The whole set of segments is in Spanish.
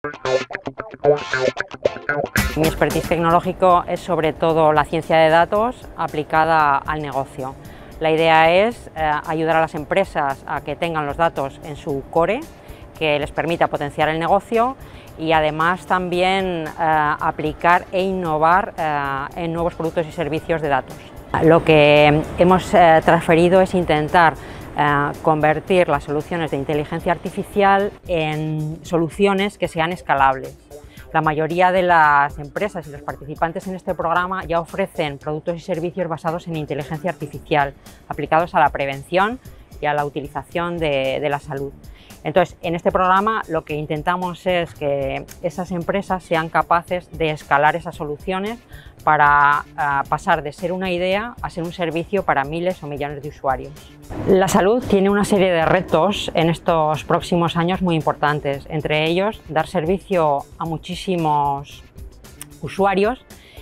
Mi expertise tecnológico es sobre todo la ciencia de datos aplicada al negocio. La idea es ayudar a las empresas a que tengan los datos en su core, que les permita potenciar el negocio y además también aplicar e innovar en nuevos productos y servicios de datos. Lo que hemos transferido es intentar convertir las soluciones de inteligencia artificial en soluciones que sean escalables. La mayoría de las empresas y los participantes en este programa ya ofrecen productos y servicios basados en inteligencia artificial, aplicados a la prevención y a la utilización de la salud. Entonces, en este programa lo que intentamos es que esas empresas sean capaces de escalar esas soluciones para pasar de ser una idea a ser un servicio para miles o millones de usuarios. La salud tiene una serie de retos en estos próximos años muy importantes, entre ellos dar servicio a muchísimos usuarios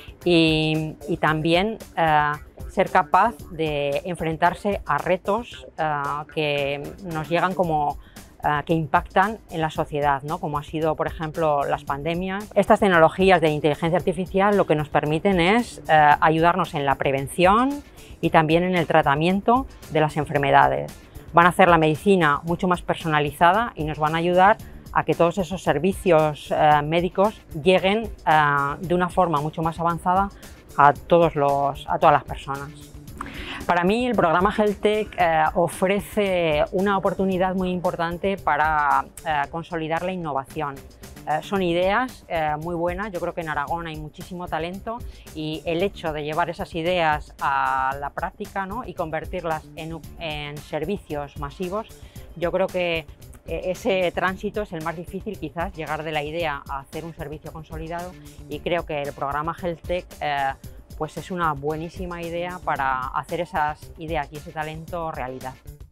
y también ser capaz de enfrentarse a retos que nos llegan que impactan en la sociedad, ¿no? Como ha sido, por ejemplo, las pandemias. Estas tecnologías de inteligencia artificial lo que nos permiten es ayudarnos en la prevención y también en el tratamiento de las enfermedades. Van a hacer la medicina mucho más personalizada y nos van a ayudar a que todos esos servicios médicos lleguen de una forma mucho más avanzada a todas las personas. Para mí el programa HealthTech ofrece una oportunidad muy importante para consolidar la innovación. Son ideas muy buenas, yo creo que en Aragón hay muchísimo talento y el hecho de llevar esas ideas a la práctica, ¿no? Y convertirlas en servicios masivos, yo creo que ese tránsito es el más difícil, quizás, llegar de la idea a hacer un servicio consolidado, y creo que el programa HealthTech pues es una buenísima idea para hacer esas ideas y ese talento realidad.